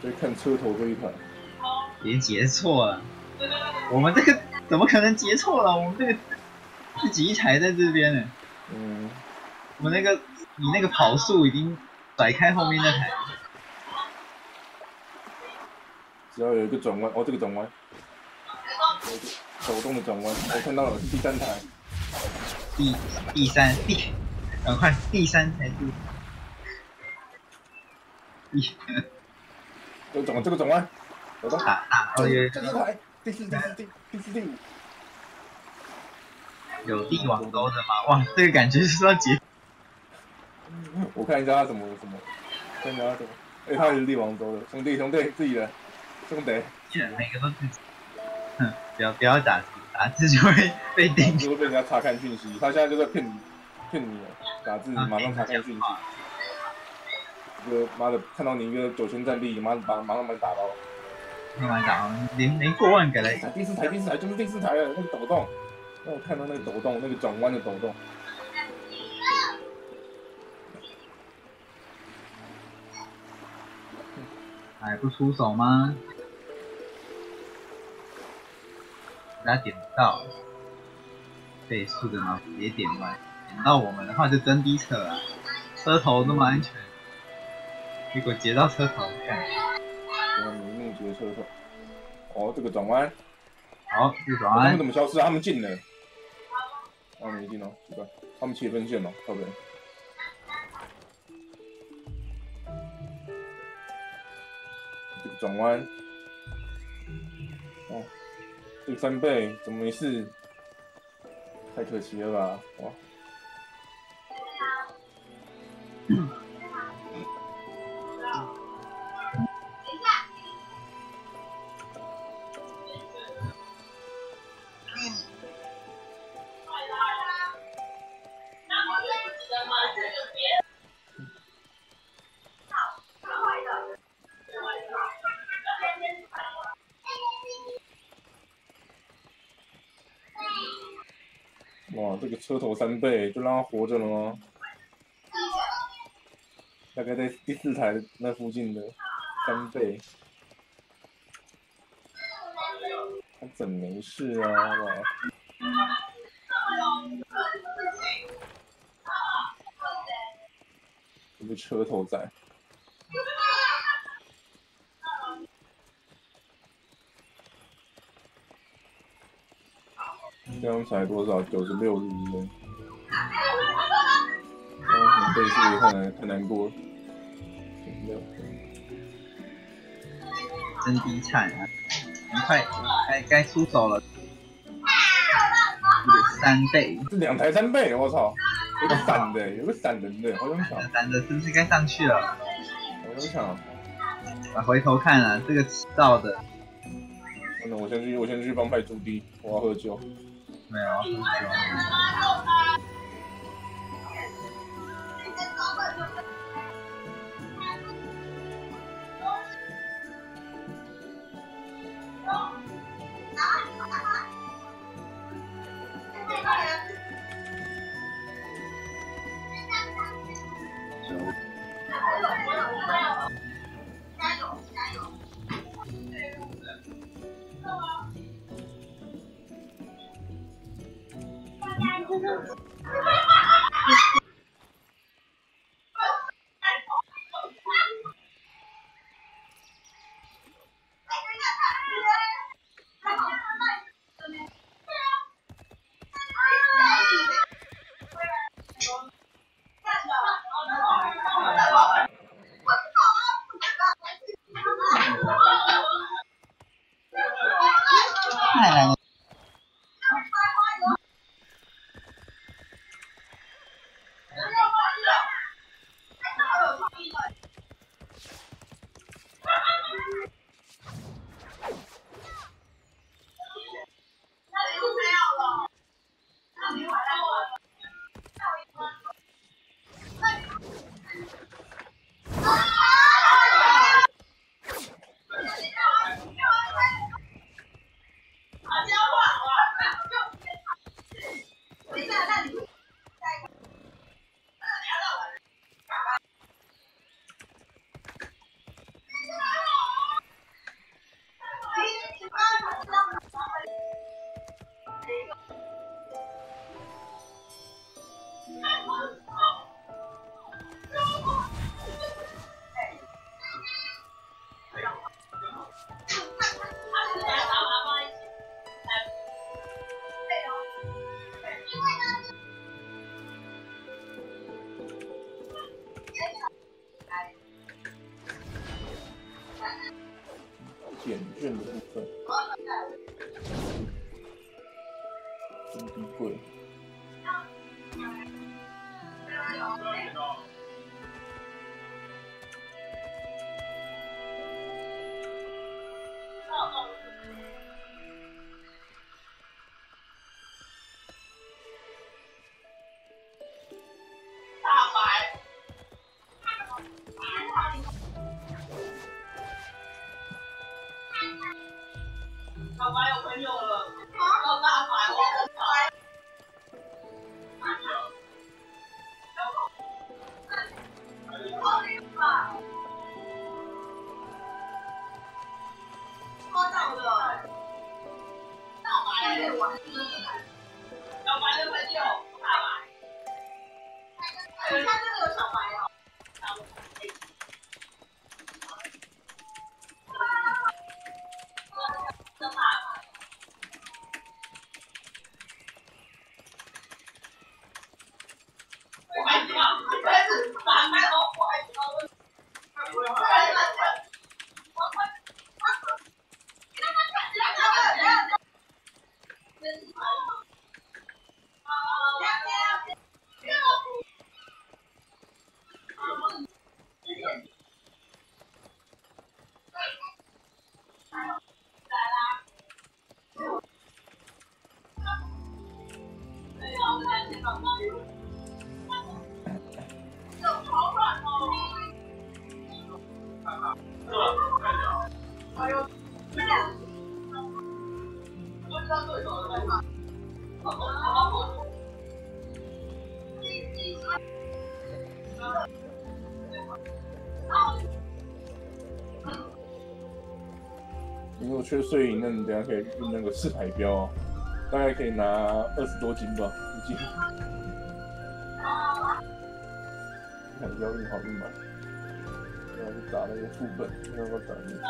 在看车头这一台， 别截错了，我们这个怎么可能截错了？我们这个自己一台在这边呢。 嗯， 我那个你那个跑速已经甩开后面那台。 只要有一个转弯，哦，这个转弯，有一个手动的转弯，我看到了是第3台， 赶快第3台是这个转弯，手动，这台第4、第5， 有帝王州的吗？哇，这个感觉是要结。 我看一下他什么，看一下他什么，他也是帝王州的，兄弟自己的，兄弟， 每个都自己。哼，不要打字就会被盯， 就会被人家查看讯息。他现在就在骗你，打字马上查看讯息。妈的，看到你一个9000战力，马上把你打到。 慢慢打，连过万个来。 第四台，就是第4台了，那个抖动，让我看到那个抖动，那个转弯的抖动。 还不出手吗？大家点不到，倍速的嘛也点歪，点到我们的话就真逼扯了。车头那么安全，结果截到车头，看。 明目截车头。哦，这个转弯。 好，这个转弯。 他们怎么消失啊？他们进了。他们没进哦，奇怪，他们切分线了，靠北。这个转弯。哦。这个3倍怎么没事？太可惜了吧！哇！哇，这个车头3倍，就让他活着了吗？大概在第4台那附近的3倍，他怎没事啊？哇！这个车头仔，这样才多少？96日元。倍数也太难过了。 真低惨啊！快，该出手了。3倍， 这2台3倍，我操！有个闪的，有个闪人的，好想抢。 闪的是不是该上去了？ 好想抢。 回头看了，这个迟到的。 那我先去帮派驻地，我要喝酒。 没有，喝酒。太难了。 减券的部分，真低贵。 小白有朋友了，要大白，我很白。超到了，大白也玩，小白的朋友大白，他真的有小白哦。 你如果缺碎银，那你等下可以运那个4排标啊，大概可以拿20多斤吧，估计。看标运好运满，然后就打那个副本，然后打那个。